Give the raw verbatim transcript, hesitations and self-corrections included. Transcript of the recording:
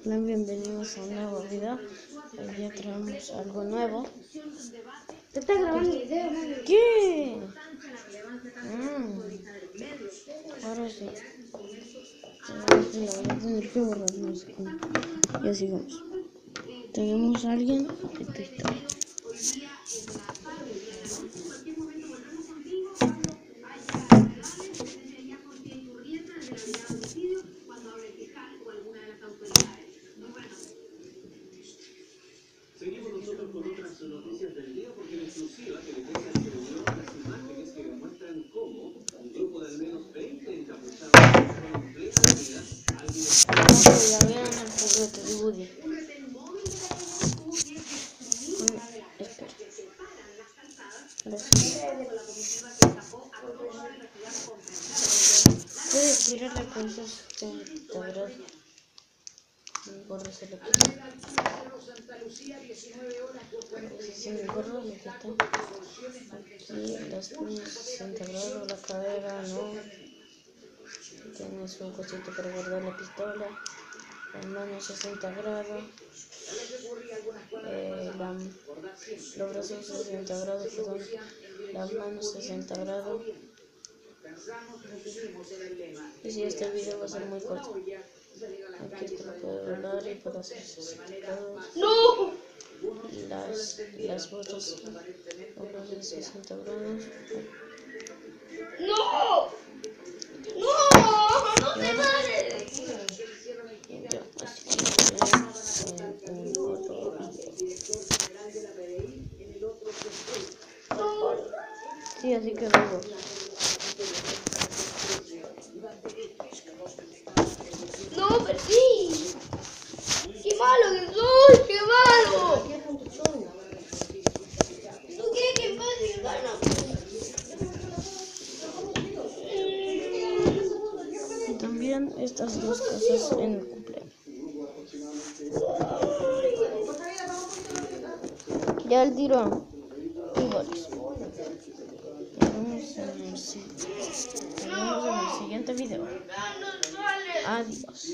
Hola, bienvenidos a un nuevo video. Hoy día traemos algo nuevo. ¿Te estás grabando el video? ¿Qué? Mm. Ahora sí. Ahora sí, la voy a tener que borrar, no sé cómo. Ya sigamos. Tenemos a alguien de tu historia. Seguimos nosotros con otras noticias del día porque en exclusiva Televisa distribuyó las imágenes que demuestran cómo un grupo de al menos veinte encapuchados fueron en plena avenida. No, ya vieron el juguete de Woody. Mm, espera. Puedes tirarle con esos grados. Mi gorro se lo quita. Ese sí, mi gorro le quita. Aquí las piernas sesenta grados, la cadera no. Tienes un cosito para guardar la pistola. Las manos sesenta grados. Eh, la, los brazos sesenta grados, perdón. Las manos sesenta grados. Y si este video va a ser muy corto. Aquí esto lo puedo doblar y puedo hacer sesenta grados. ¡No! Las, las botas, hombros de sesenta grados. ¡No! ¡No! ¡No te mares! Ya, así que en un otro video. Sí, así que luego. ¡No, perdí! ¡Qué malo que soy! ¡Qué malo! ¿Tú quieres que pase y gana? Y también estas dos cosas en el cumpleaños. Ya el tiro. Iguales. Nos vemos en el, si- nos vemos en el siguiente video. Adiós.